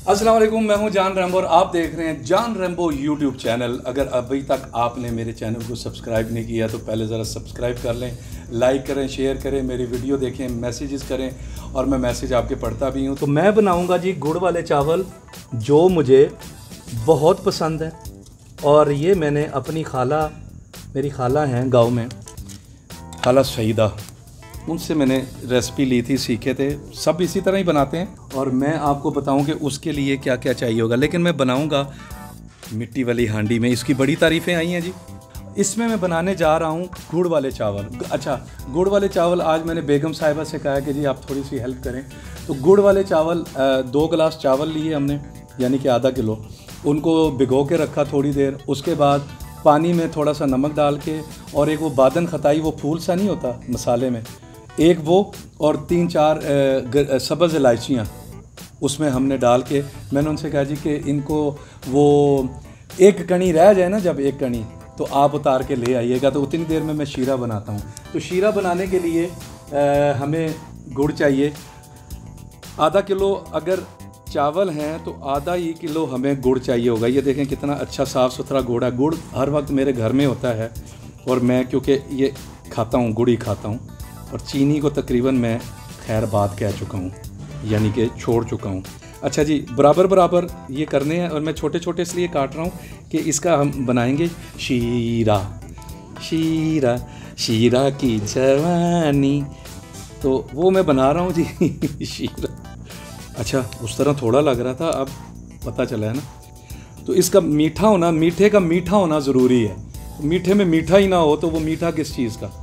अस्सलाम वालेकुम, मैं हूं जान रैम्बो और आप देख रहे हैं जान रैम्बो यूट्यूब चैनल। अगर अभी तक आपने मेरे चैनल को सब्सक्राइब नहीं किया तो पहले ज़रा सब्सक्राइब कर लें, लाइक करें, शेयर करें, मेरी वीडियो देखें, मैसेजेस करें और मैं मैसेज आपके पढ़ता भी हूं। तो मैं बनाऊंगा जी गुड़ वाले चावल जो मुझे बहुत पसंद है। और ये मैंने अपनी खाला, मेरी खाला हैं गाँव में, खाला शहीदा, उनसे मैंने रेसिपी ली थी, सीखे थे। सब इसी तरह ही बनाते हैं और मैं आपको बताऊं कि उसके लिए क्या क्या चाहिए होगा। लेकिन मैं बनाऊंगा मिट्टी वाली हांडी में। इसकी बड़ी तारीफ़ें आई हैं जी। इसमें मैं बनाने जा रहा हूं गुड़ वाले चावल। अच्छा, गुड़ वाले चावल आज मैंने बेगम साहिबा से कहा कि जी आप थोड़ी सी हेल्प करें। तो गुड़ वाले चावल 2 गिलास चावल लिए हमने, यानी कि आधा किलो। उनको भिगो के रखा थोड़ी देर। उसके बाद पानी में थोड़ा सा नमक डाल के और एक वो बादन खताई, वो फूल सा नहीं होता मसाले में, एक वो, और 3-4 सब्ज़ इलायचियाँ उसमें हमने डाल के, मैंने उनसे कहा जी कि इनको वो एक कणी रह जाए ना, जब एक कणी, तो आप उतार के ले आइएगा। तो उतनी देर में मैं शीरा बनाता हूँ। तो शीरा बनाने के लिए हमें गुड़ चाहिए। आधा किलो अगर चावल हैं तो आधा ही किलो हमें गुड़ चाहिए होगा। ये देखें कितना अच्छा साफ़ सुथरा गुड़ है। गुड़ हर वक्त मेरे घर में होता है और मैं क्योंकि ये खाता हूँ, गुड़ ही खाता हूँ। और चीनी को तकरीबन मैं खैर बात कह चुका हूँ, यानी कि छोड़ चुका हूँ। अच्छा जी, बराबर बराबर ये करने हैं और मैं छोटे छोटे इसलिए काट रहा हूँ कि इसका हम बनाएंगे शीरा। शीरा शीरा की जवानी, तो वो मैं बना रहा हूँ जी शीरा। अच्छा, उस तरह थोड़ा लग रहा था, अब पता चला है ना। तो इसका मीठा होना, मीठे का मीठा होना ज़रूरी है। मीठे में मीठा ही ना हो तो वो मीठा किस चीज़ का।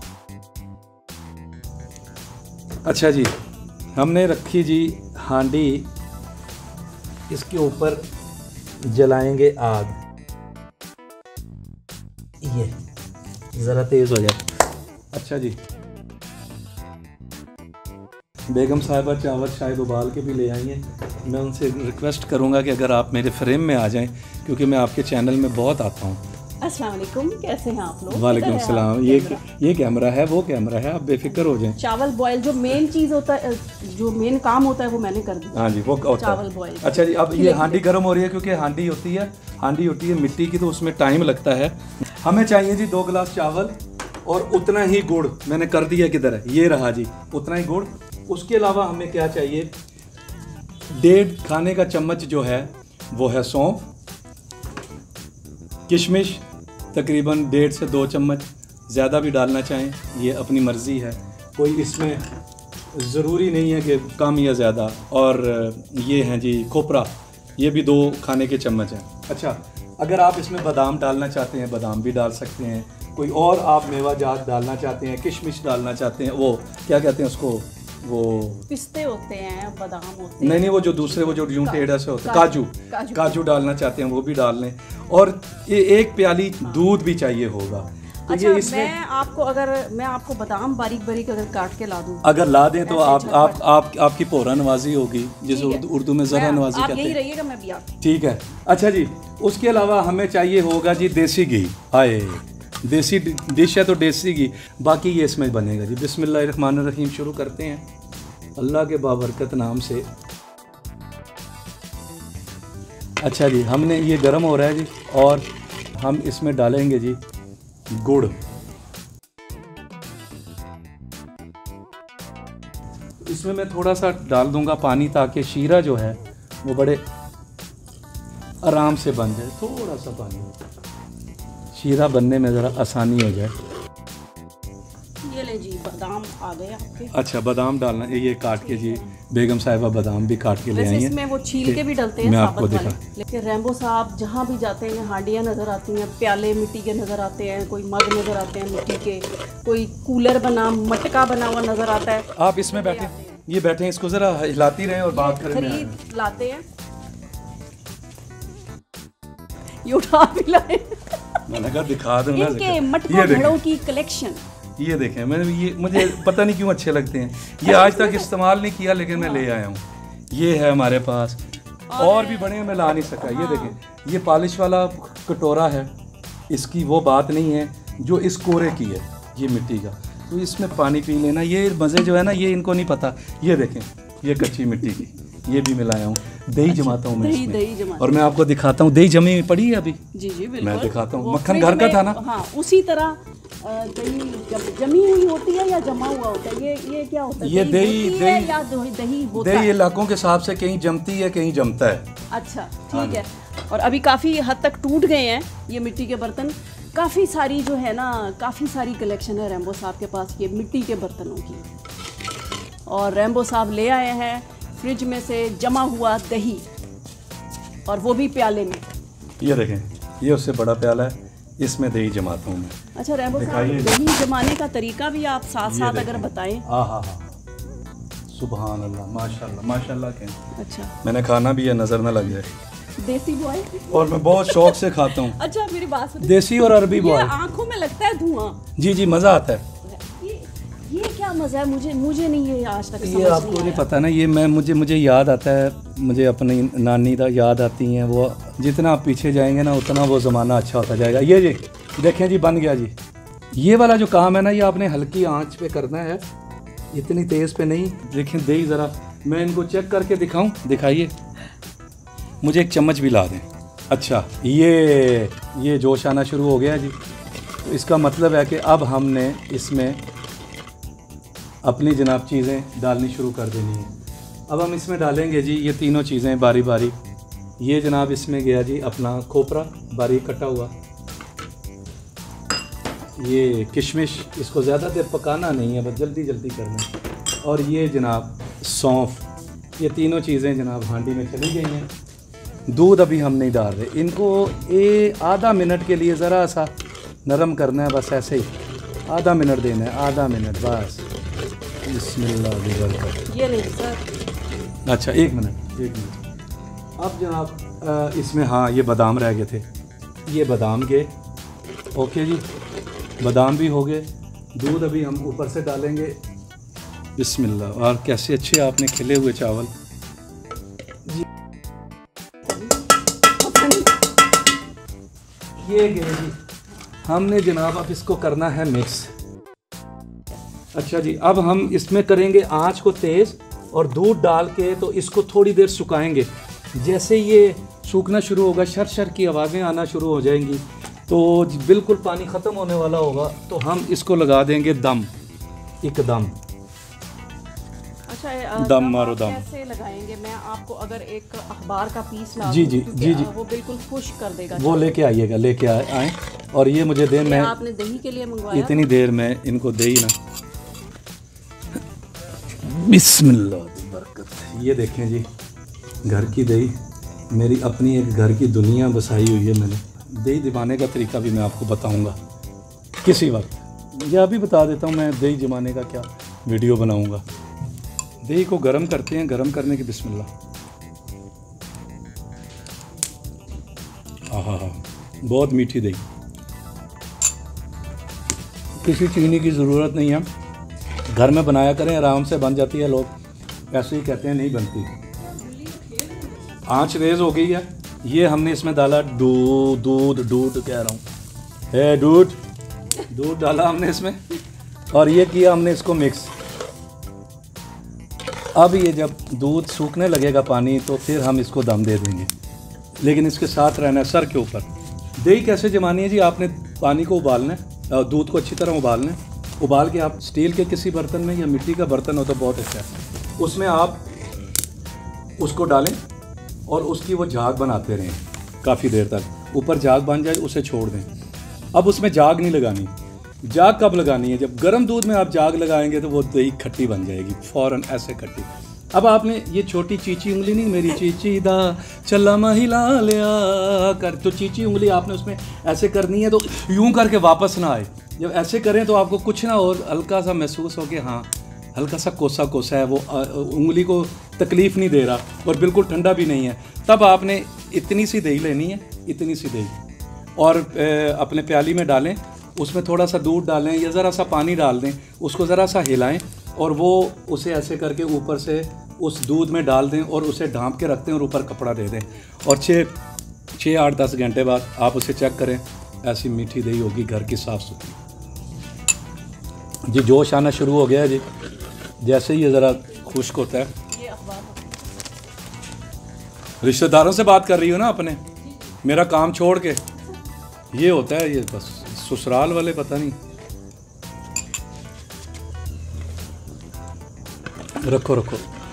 अच्छा जी, हमने रखी जी हांडी, इसके ऊपर जलाएंगे आग। ये ज़रा तेज़ हो जाए। अच्छा जी, बेगम साहिबा चावल शायद उबाल के भी ले आई हैं। मैं उनसे रिक्वेस्ट करूंगा कि अगर आप मेरे फ्रेम में आ जाएं, क्योंकि मैं आपके चैनल में बहुत आता हूं। अस्सलाम वालेकुम, कैसे हैं आप लोग? वालेकुम सलाम। ये कैमरा है, वो कैमरा है, आप बेफिक्र हो जाएं। चावल बॉयल जो मेन चीज़ होता है, जो मेन काम होता है वो मैंने कर दिया। हाँ जी, वो होता है चावल बॉयल। अच्छा जी, अब ये हांडी गर्म हो रही है क्योंकि हांडी होती है मिट्टी की, तो उसमें टाइम लगता है। हमें चाहिए जी 2 गिलास चावल और उतना ही गुड़। मैंने कर दिया, किधर है, ये रहा जी, उतना ही गुड़। उसके अलावा हमें क्या चाहिए, 1.5 खाने का चम्मच जो है वो है सौंफ, किशमिश तकरीबन 1.5 से 2 चम्मच, ज़्यादा भी डालना चाहें, ये अपनी मर्ज़ी है, कोई इसमें ज़रूरी नहीं है कि कम या ज़्यादा। और ये हैं जी खोपरा, ये भी 2 खाने के चम्मच हैं। अच्छा, अगर आप इसमें बादाम डालना चाहते हैं, बादाम भी डाल सकते हैं। कोई और आप मेवा जात डालना चाहते हैं, किशमिश डालना चाहते हैं, वो क्या कहते हैं उसको, वो पिस्ते होते हैं, बादाम होते हैं। नहीं, वो जो दूसरे, वो जो यूं टेढ़ा से होता है, काजू डालना चाहते हैं वो भी डाल लें। और ये 1 प्याली दूध भी चाहिए होगा। तो अच्छा, ये इसमें मैं आपको बादाम बारीक बारीक अगर काट के ला दूं, अगर ला दें तो आपकी पोरा नवाजी होगी, जिसे उर्दू में ज़रा नवाजी कहते हैं। यही रहिएगा, मैं भी आती। ठीक है। अच्छा जी, उसके अलावा हमें चाहिए होगा जी देसी घी। आए, देसी डिश है तो देसी घी, बाकी ये इसमें बनेगा जी। बिस्मिल्लाहिर्रहमानिर्रहीम, शुरू करते हैं अल्लाह के बाबरकत नाम से। अच्छा जी, हमने ये गर्म हो रहा है जी और हम इसमें डालेंगे जी गुड़। इसमें मैं थोड़ा सा डाल दूंगा पानी, ताकि शीरा जो है वो बड़े आराम से बन जाए। थोड़ा सा पानी, शीरा बनने में ज़रा आसानी हो जाए। ये ले जी, बादाम आ गए आपके। अच्छा, बादाम डालना, ये काट के जी बेगम साहिबा बादाम भी काट के ले आई हैं। इसमें वो छील के भी डलते हैं, मैं आपको दिखा। लेकिन रैम्बो साहब जहाँ भी जाते हैं हांडियाँ नज़र आती हैं, प्याले मिट्टी के नज़र आते हैं, कोई मग नज़र आते हैं मिट्टी के, कोई कूलर बना, मटका बना हुआ नज़र आता है। आप इसमें बैठे, ये बैठे हैं, इसको ज़रा हिलाती रहें और बात करें। खरीद लाते हैं, ये उठा भी लाए। मैंने कहा दिखा दूँ ना, इनके मटकों घड़ों की कलेक्शन। ये देखें, मैंने ये, मुझे पता नहीं क्यों अच्छे लगते हैं ये। आज तक इस्तेमाल नहीं किया, लेकिन मैं ले आया हूँ। ये है हमारे पास, और भी बड़े मैं ला नहीं सका। ये देखें, ये पॉलिश वाला कटोरा है, इसकी वो बात नहीं है जो इस कोरे की है, ये मिट्टी का। तो इसमें पानी पी लेना, ये मज़े जो है ना, ये इनको नहीं पता। ये देखें, ये कच्ची मिट्टी की, ये भी मिलाया हूँ, दही जमाता हूँ मैं दही इसमें। दही जमाते और मैं आपको दिखाता हूँ, दही जमी पड़ी है अभी, जी जी बिल्कुल। मैं दिखाता हूँ। वो मक्खन फ्रिज घर का में, था ना? हाँ उसी तरह दही जमी हुई होती है या जमा हुआ होता है? ये क्या होता है? ये दही होती है या दही होता दही है? इलाकों के हिसाब से कहीं जमती है कहीं जमता है। अच्छा ठीक है। और अभी काफ़ी हद तक टूट गए हैं ये मिट्टी के बर्तन। काफ़ी सारी जो है ना, काफ़ी सारी कलेक्शन है रैम्बो साहब के पास ये मिट्टी के बर्तनों की। और रैम्बो साहब ले आए हैं फ्रिज में से जमा हुआ दही, और वो भी प्याले में। ये देखें, ये उससे बड़ा प्याला है, इसमें दही जमाता हूँ मैं। अच्छा रैम्बो साहब, दही जमाने का तरीका भी आप साथ साथ अगर बताएं। हाँ हाँ हाँ, सुभान अल्लाह, माशाल्लाह माशाल्लाह कहें। अच्छा, मैंने खाना भी है, नज़र ना लग जाए। देसी बॉय। और मैं बहुत शौक से खाता हूँ। अच्छा मेरी बात सुनिए, देसी और अरबी बॉय। आंखों में लगता है धुआं। जी जी, मज़ा आता है। ये क्या मज़ा है? मुझे नहीं ये आज तक ये आपको नहीं पता ना, ये मुझे याद आता है, मुझे अपनी नानी का याद आती हैं। वो जितना आप पीछे जाएंगे ना उतना वो ज़माना अच्छा होता जाएगा। ये जी देखें जी, बन गया जी। ये वाला जो काम है ना, ये आपने हल्की आंच पे करना है, इतनी तेज़ पे नहीं। देखें दही ज़रा, मैं इनको चेक करके दिखाऊं? दिखाइए, मुझे एक चम्मच भी ला दें। अच्छा, ये जोश आना शुरू हो गया जी। तो इसका मतलब है कि अब हमने इसमें अपनी जनाब चीज़ें डालनी शुरू कर देनी है। अब हम इसमें डालेंगे जी ये तीनों चीज़ें बारी बारी। ये जनाब इसमें गया जी अपना खोपरा बारीक कटा हुआ, ये किशमिश, इसको ज़्यादा देर पकाना नहीं है, बस जल्दी जल्दी करना है। और ये जनाब सौंफ। ये तीनों चीज़ें जनाब हांडी में चली गई हैं। दूध अभी हम नहीं डाल रहे, इनको आधा मिनट के लिए ज़रा सा नरम करना है, बस ऐसे ही आधा मिनट देना है, आधा मिनट बस। बिस्मिल्लाह। ये नहीं सर। अच्छा एक मिनट। अब जनाब इसमें हाँ ये बादाम रह गए थे, ये बादाम के ओके जी, बादाम भी हो गए। दूध अभी हम ऊपर से डालेंगे। बिस्मिल्लाह। और कैसे अच्छे आपने खिले हुए चावल जी। ये गए जी, हमने जनाब अब इसको करना है मिक्स। अच्छा जी, अब हम इसमें करेंगे आंच को तेज़ और दूध डाल के तो इसको थोड़ी देर सुखाएंगे। जैसे ये सूखना शुरू होगा, शर शर की आवाज़ें आना शुरू हो जाएंगी, तो बिल्कुल पानी ख़त्म होने वाला होगा, तो हम इसको लगा देंगे दम, एकदम। अच्छा दम मारो दम। कैसे लगाएंगे? मैं आपको अगर एक अखबार का पीस ला जी जी दूं, जी जी, वो बिल्कुल खुश कर देगा। वो लेके आइएगा, लेके आए। और ये मुझे दे, मैं आपने दही के लिए मंगवाया, इतनी देर में इनको दही ना। बिस्मिल्लाह बरकत। ये देखें जी, घर की दही, मेरी अपनी एक घर की दुनिया बसाई हुई है मैंने। दही जमाने का तरीका भी मैं आपको बताऊंगा किसी वक्त, या अभी बता देता हूँ मैं दही जमाने का क्या वीडियो बनाऊंगा। दही को गरम करते हैं, गरम करने की बिस्मिल्लाह। आहा हा, बहुत मीठी दही, किसी चीनी की ज़रूरत नहीं है, घर में बनाया करें, आराम से बन जाती है। लोग ऐसे ही कहते हैं नहीं बनती। आंच रेज हो गई है। ये हमने इसमें डाला दूध कह रहा हूँ, दूध डाला हमने इसमें, और ये किया हमने इसको मिक्स। अब ये जब दूध सूखने लगेगा पानी, तो फिर हम इसको दम दे देंगे, लेकिन इसके साथ रहना है सर के ऊपर। दही कैसे जमानी है जी? आपने पानी को उबालना है, दूध को अच्छी तरह उबालना है। उबाल के आप स्टील के किसी बर्तन में या मिट्टी का बर्तन हो तो बहुत अच्छा है, उसमें आप उसको डालें और उसकी वो झाग बनाते रहें काफ़ी देर तक। ऊपर झाग बन जाए उसे छोड़ दें। अब उसमें झाग नहीं लगानी। झाग कब लगानी है? जब गर्म दूध में आप झाग लगाएंगे तो वो दही खट्टी बन जाएगी, फ़ौरन ऐसे खट्टी। अब आपने ये छोटी चीची उंगली नहीं, मेरी चीची दा चला महिला लिया कर, तो चीची उंगली आपने उसमें ऐसे करनी है, तो यूं करके वापस ना आए। जब ऐसे करें तो आपको कुछ ना और हल्का सा महसूस हो कि हाँ हल्का सा कोसा कोसा है, वो उंगली को तकलीफ़ नहीं दे रहा और बिल्कुल ठंडा भी नहीं है। तब आपने इतनी सी दही लेनी है, इतनी सी दही, और अपने प्याली में डालें, उसमें थोड़ा सा दूध डालें या ज़रा सा पानी डाल दें, उसको ज़रा सा हिलाएं और वो उसे ऐसे करके ऊपर से उस दूध में डाल दें और उसे ढाँप के रख दें और ऊपर कपड़ा दे दें। और 6-8-10 घंटे बाद आप उसे चेक करें, ऐसी मीठी दही होगी, घर की साफ़ सुथरी। जी जोश आना शुरू हो गया है जी, जैसे ही ये ज़रा खुश्क होता है। रिश्तेदारों से बात कर रही हो ना अपने, मेरा काम छोड़ के। ये होता है ये, बस ससुराल वाले पता नहीं। रखो रखो,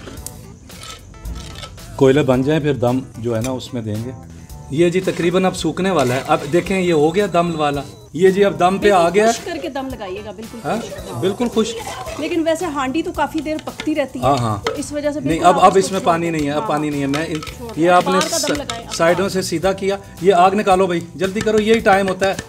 कोयले बन जाए फिर दम जो है ना उसमें देंगे। ये जी तकरीबन अब सूखने वाला है। अब देखें ये हो गया दम वाला, ये जी अब दम पे आ गया। खुश करके दम लगाइएगा, बिल्कुल हाँ बिल्कुल खुश। लेकिन वैसे हांडी तो काफी देर पकती रहती है। हाँ हाँ, तो इस वजह से नहीं अब इसमें पानी नहीं है, अब पानी नहीं है। मैं ये आपने साइडों से सीधा किया। ये आग निकालो भाई, जल्दी करो, यही टाइम होता है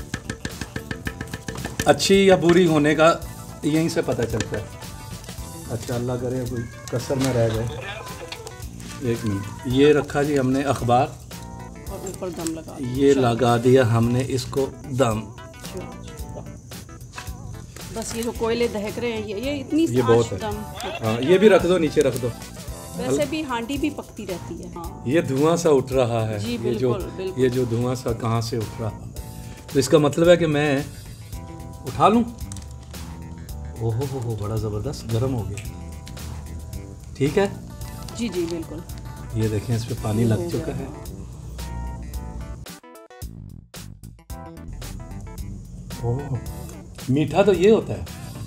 अच्छी या बुरी होने का, यहीं से पता चलता है। अच्छा अल्लाह करे कोई कसर में रह गए। एक मिनट, ये रखा जी हमने अखबार और ऊपर दम लगा, ये लगा दिया हमने इसको दम। बस ये जो कोयले दहक रहे हैं, ये इतनी ये बहुत है। दम। हाँ ये भी रख दो, नीचे रख दो। वैसे भी हांडी भी पकती रहती है। हाँ। ये धुआं सा उठ रहा है। जी, ये जो धुआं सा कहाँ से उठ रहा है, तो इसका मतलब है कि मैं उठा लूं। ओहो हो, बड़ा ज़बरदस्त गर्म हो गया। ठीक है जी जी बिल्कुल। ये देखें इस पे पानी लग चुका है। ओह मीठा तो ये होता है।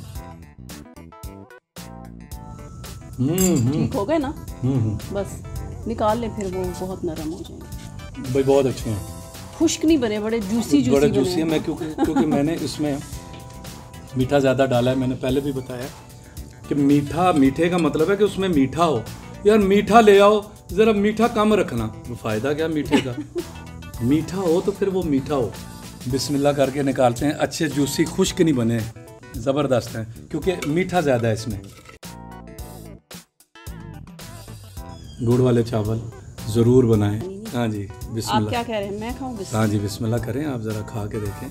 ठीक हो गए ना। बस निकाल ले, फिर वो बहुत नरम हो जाएंगे भाई। बहुत अच्छे हैं, खुश्क नहीं बने, बड़े जूसी है। मैं क्योंकि मैंने इसमें मीठा ज़्यादा डाला है। मैंने पहले भी बताया कि मीठे का मतलब है कि उसमें मीठा हो। यार मीठा ले आओ, ज़रा मीठा कम रखना, वो फ़ायदा क्या मीठे का। मीठा हो तो फिर वो मीठा हो। बिस्मिल्लाह करके निकालते हैं। अच्छे जूसी खुश्क नहीं बने, ज़बरदस्त हैं क्योंकि मीठा ज़्यादा है इसमें। गुड़ वाले चावल ज़रूर बनाएं। हाँ जी बिस्मिल्लाह। आप क्या कह रहे हैं, मैं खाऊं? हाँ जी बिस्मिल्लाह करें, आप ज़रा खा के देखें,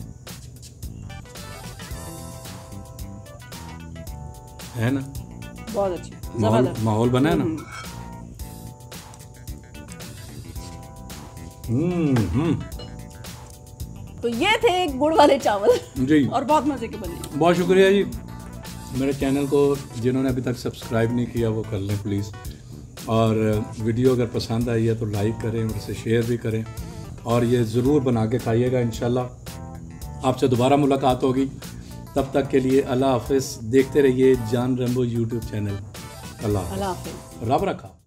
है ना बहुत अच्छी माहौल बना है ना। तो ये थे गुड़ वाले चावल जी, और बहुत मजे के बने। बहुत शुक्रिया जी। मेरे चैनल को जिन्होंने अभी तक सब्सक्राइब नहीं किया वो कर लें प्लीज़। और वीडियो अगर पसंद आई है तो लाइक करें और इसे शेयर भी करें, और ये ज़रूर बना के खाइएगा। इंशाल्लाह आपसे दोबारा मुलाकात होगी। तब तक के लिए अल्लाह हाफ़िज़। देखते रहिए जान रेम्बो यूट्यूब चैनल। अल्लाह हाफ़िज़। रब रखा।